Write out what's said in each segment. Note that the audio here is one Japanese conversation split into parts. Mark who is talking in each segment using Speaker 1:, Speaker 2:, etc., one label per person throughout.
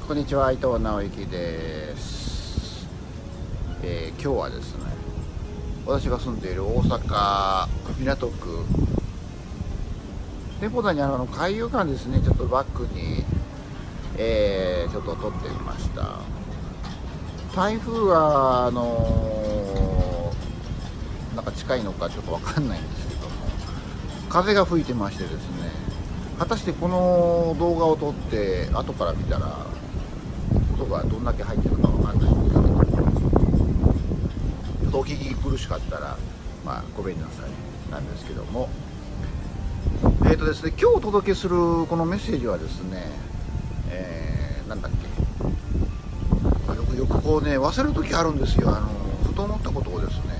Speaker 1: こんにちは、伊藤直之です。今日はですね、私が住んでいる大阪港区店舗内にある海遊館ですね、ちょっとバックに、ちょっと撮ってみました。台風はなんか近いのかちょっとわかんないんですけども、風が吹いてましてですね、果たしてこの動画を撮って後から見たら音がどんだけ入ってるかわかんないんですけど、ちょっとお聞き苦しかったらごめんなさいなんですけども、ですね、今日お届けするこのメッセージはですね、なんだっけ、よくこうね忘れる時あるんですよ。ふと思ったことをですね、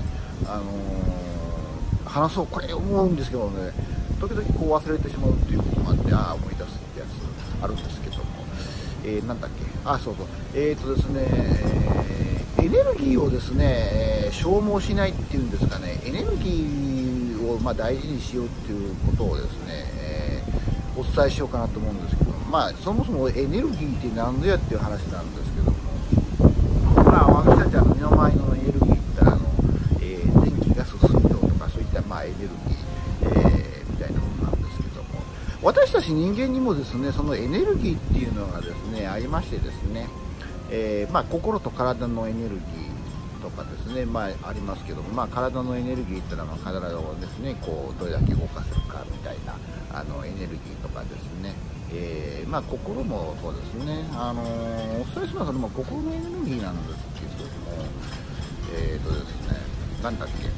Speaker 1: 話そうこれ思うんですけどね、時々こう忘れてしまうっていうこともあって、思い出すってやつあるんですけども、なんだっけ、そうそう、ですね、エネルギーをですね、消耗しないっていうんですかね、エネルギーを大事にしようっていうことをですね、お伝えしようかなと思うんですけど、そもそもエネルギーって何ぞやっていう話なんですけども、私たちは身の回りのエネルギーって言ったら電気、ガス、水道とかそういったエネルギー、みたいなものなんですけども、私たち人間にもですね、そのエネルギーっていうのがですねありましてですね、心と体のエネルギーとかですね、ありますけども、体のエネルギーっていうのは体をですねこうどれだけ動かせるかみたいなエネルギーとかですね、心もそうですね、お伝えしますのは心のエネルギーなんですけども、ですね、なんだっけ、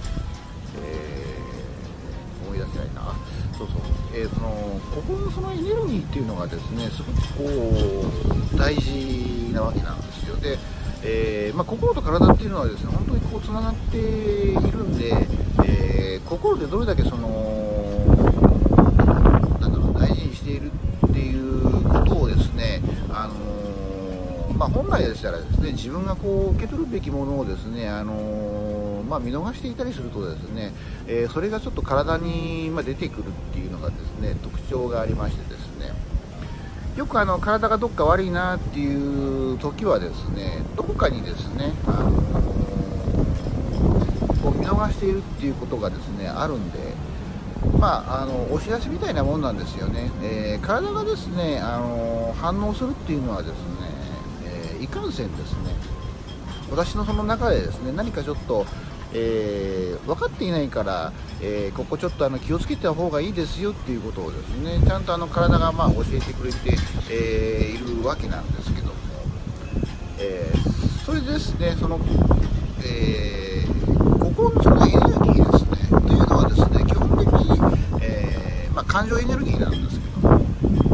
Speaker 1: 思い出せないな。そうそう、心のそのエネルギーっていうのがですね、すごくこう大事なわけなんですよ。で、心と体っていうのはですね、本当にこうつながっているんで、心でどれだけその大事にしているっていうことをですね、本来でしたらですね、自分がこう受け取るべきものをですね、見逃していたりするとですね、それがちょっと体に出てくるっていうのがですね特徴がありましてですね、よく体がどっか悪いなっていう時はですね、どこかにですね、こう見逃しているっていうことがですねあるんで、押し出しみたいなもんなんですよね。体がですね反応するっていうのはですね、いかんせんですね、私のその中でですね、何かちょっと分かっていないから、ここちょっと気をつけた方がいいですよっていうことをですね、ちゃんと体が教えてくれて、いるわけなんですけども、それでですね、その、心のそのエネルギーですねというのはですね、基本的に、感情エネルギーなんですけども、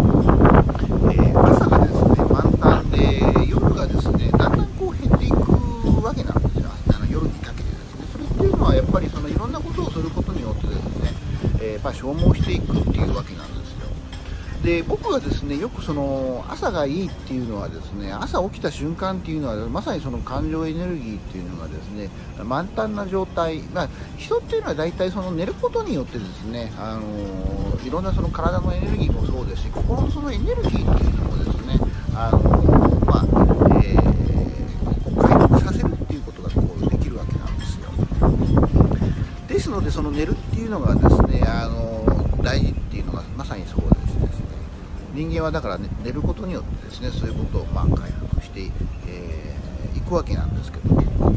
Speaker 1: 朝がですね満タンで、夜がですねだんだんこう減っていくわけなんですよ。夜にかけてですね、それっていうのはやっぱりそのいろんなことをすることによってですね、消耗していくっていうわけなんですよ。で、僕がですねよくその朝がいいっていうのはですね、朝起きた瞬間っていうのはまさにその感情エネルギーっていうのがですね満タンな状態、人っていうのは大体その寝ることによってですね、いろんなその体のエネルギーもそうですし、心のそのエネルギーっていうのもですね回復させるっていうことがこうできるわけなんですよ。ですので、その寝るっていうのがですね大事っていうのがまさにそうですね、人間はだから、寝ることによってですねそういうことを回復していくわけなんですけど、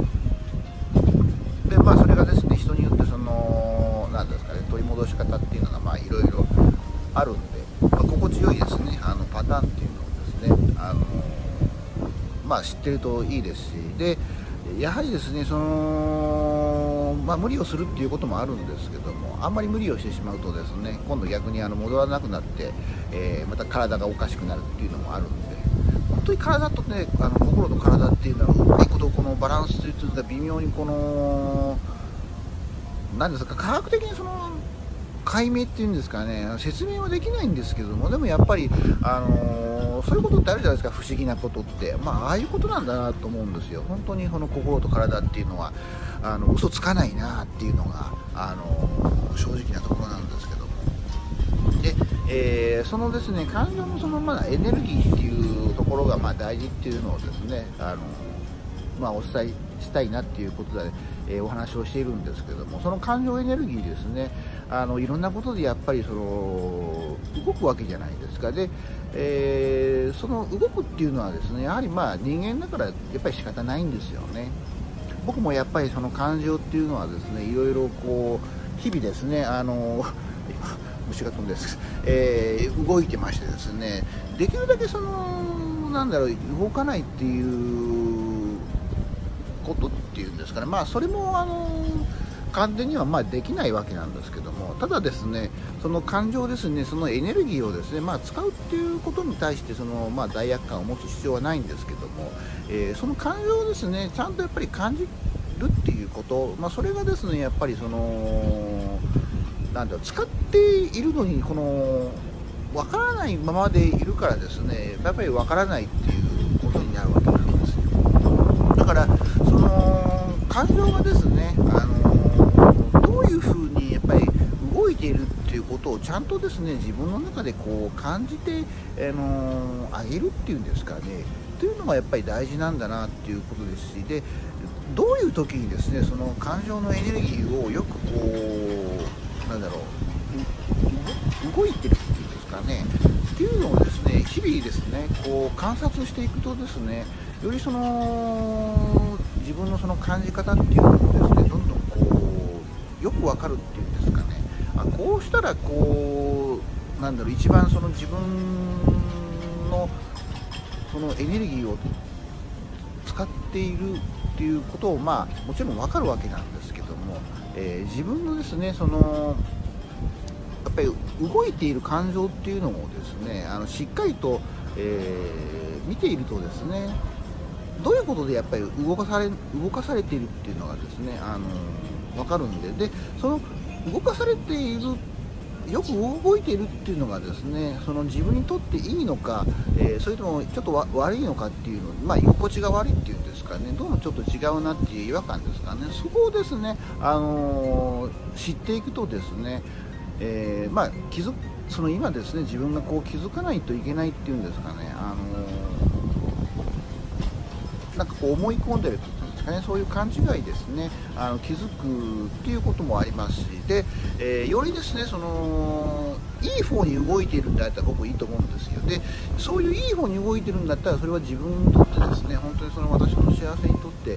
Speaker 1: でそれがですね人によってその何ですかね、取り戻し方っていうのがいろいろあるんで、心地よいですねパターンっていうのをですね知ってるといいですし、でやはりですねその、無理をするっていうこともあるんですけども、あんまり無理をしてしまうとですね、今度逆に戻らなくなって、また体がおかしくなるっていうのもあるんで、本当に体とね心と体っていうのはうまいことこのバランスというか微妙にこの何ですか、科学的にその解明っていうんですかね、説明はできないんですけども、でもやっぱりそういうことってあるじゃないですか、不思議なことって、ああいうことなんだなと思うんですよ。本当にこの心と体っていうのは嘘つかないなっていうのが正直なところなんですけども、でそのですね感情のそのエネルギーっていうところが大事っていうのをですねお伝えしたいなっていうことで、お話をしているんですけども、その感情エネルギーですねいろんなことでやっぱり動くわけじゃないですか。で、その動くっていうのはですねやはり人間だからやっぱり仕方ないんですよね。僕もやっぱりその感情っていうのはですねいろいろ日々ですね虫が飛んでです、動いてましてですね、できるだけ動かないっていうことっていうんですかね、それも完全にはできないわけなんですけども、ただですねその感情ですね、そのエネルギーをですね使うっていうことに対して罪悪感を持つ必要はないんですけども、その感情をですねちゃんとやっぱり感じるっていうこと、それがですねやっぱり使っているのに分からないままでいるからですねやっぱり分からないっていうことになるわけなんですよ。だからその感情がですねどういうふうにやっぱり動いているっていうことをちゃんとですね自分の中で感じてあげるっていうんですかねっていうのがやっぱり大事なんだなっていうことですし、でどういう時にですねその感情のエネルギーをよく動いてるっていうんですかねっていうのをですね日々ですね観察していくとですねより自分のその感じ方っていうのもですねどんどんよくわかるっていうんですかね、こうしたら一番自分のそのエネルギーを使っているっていうことをもちろんわかるわけなんですけども、自分のですねやっぱり動いている感情っていうのをですねしっかりと、見ているとですねどういうことでやっぱり動かされているっていうのがですね分かるんで、その動かされているよく動いているっていうのがですね自分にとっていいのか、それともちょっと悪いのかっていうの居心地が悪いっていうんですかね、どうもちょっと違うなっていう違和感ですかね、そこをですね、知っていくとですね、今ですね自分が気づかないといけないっていうんですかね、思い込んでるっていうんですかね、そういう勘違いですね気づくっていうこともありますし、で、よりですねいい方に動いているんだったら僕いいと思うんですよ。でそういういい方に動いてるんだったらそれは自分にとってですね本当に私の幸せにとって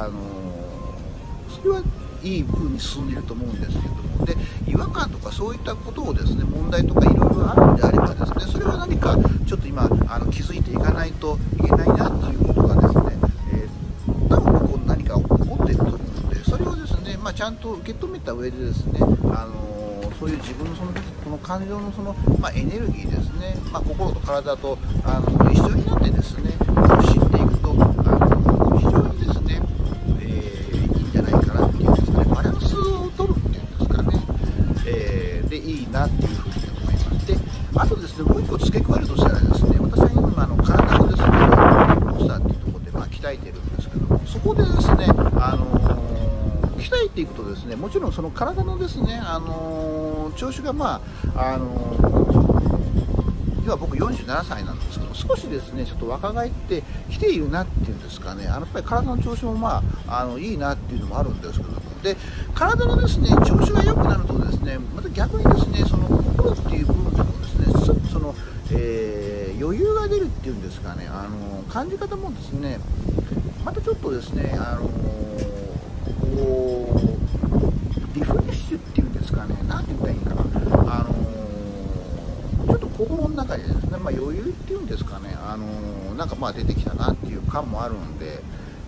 Speaker 1: それはいい風に進んでいると思うんですけども、で違和感とかそういったことをですね問題とかいろいろあるんであればですねそれは何かちょっと今気づいていかないといけないなっていうことがですね、多分僕何か起こっていると思うので、それをですねちゃんと受け止めた上でですねそういう自分のその感情のエネルギーですね、心と体と一緒になってですね知っていくと非常にですね、いいんじゃないかなっていうんですかね、バランスを取るっていうんですかね、でいいなっていうふうに思います。であとですねもう一個付け加えるとしたらですね、私は今体をですねモンスターっていうところで鍛えてるんですけども、そこでですね鍛えていくとですねもちろんその体のですね調子が今僕47歳なんですけど少しですねちょっと若返ってきているなっていうんですかね、やっぱり体の調子もいいなっていうのもあるんですけども、で体のですね調子が良くなるとですねまた逆にですね心っていう部分でもですねちょっと余裕が出るっていうんですかね感じ方もですねまたちょっとですねリフレッシュっていうんですかね、なんて言ったらいいかな、ちょっと心の中でですね、余裕っていうんですかね、出てきたなっていう感もあるんで、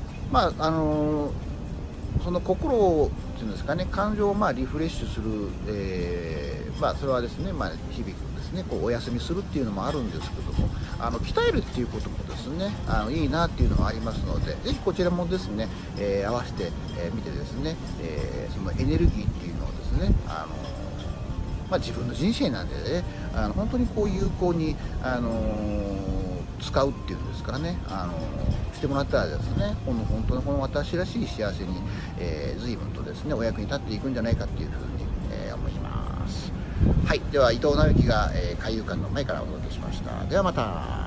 Speaker 1: その心をっていうんですかね、感情をリフレッシュする、それはですね、日々ですね、お休みするっていうのもあるんですけども、鍛えるっていうこともですね、いいなっていうのがありますので、ぜひこちらもですね、合わせてみてですね、そのエネルギーっていうのをですね、自分の人生なんでね、本当に有効に、使うっていうんですからね、してもらったらですね、本当にこの私らしい幸せに、随分とですね、お役に立っていくんじゃないかっていうふうに、思います。 はい、では伊藤直之が海遊館の前からお届けしました。ではまた。